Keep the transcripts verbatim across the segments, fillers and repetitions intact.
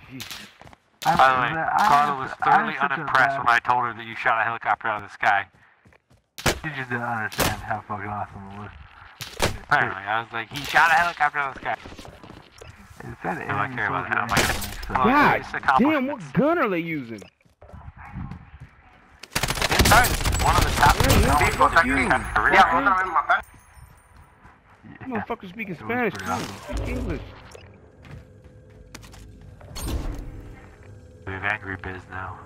Jesus. By the way, Carla was thoroughly unimpressed when I told her that you shot a helicopter out of the sky. You just didn't understand how fucking awesome it was. Apparently, I was like, he shot a helicopter out of the sky. It said I don't care about that. I'm like, so. God damn, what gun are they using? Inside, one of the top people that you can Yeah, motherfucker speaking Spanish too. Speak English. We have Angry Biz now.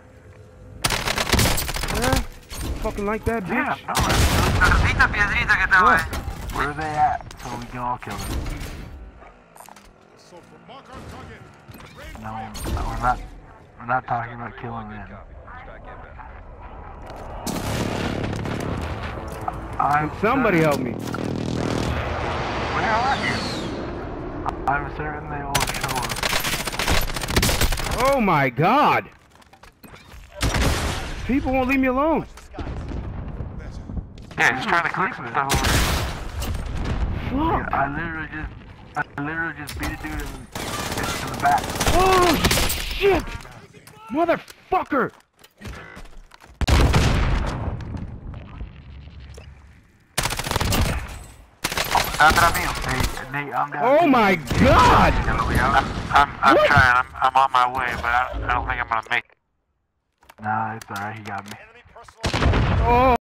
Yeah, fucking like that, bitch. Yeah, What? Where are they at? So we can all kill them. No, no, we're not. We're not talking about killing them. I'm Somebody help me. Where are you? I'm certain they will show us. Oh my God! People won't leave me alone. Yeah, just trying to click some stuff over. Fuck! I literally just, I literally just beat a dude in, in the back. Oh shit! Motherfucker! Hey, Nate, I'm down. Oh my God! I'm, I'm, I'm trying. I'm, I'm on my way, but I, I don't think I'm gonna make it. Nah, it's alright. He got me. Oh.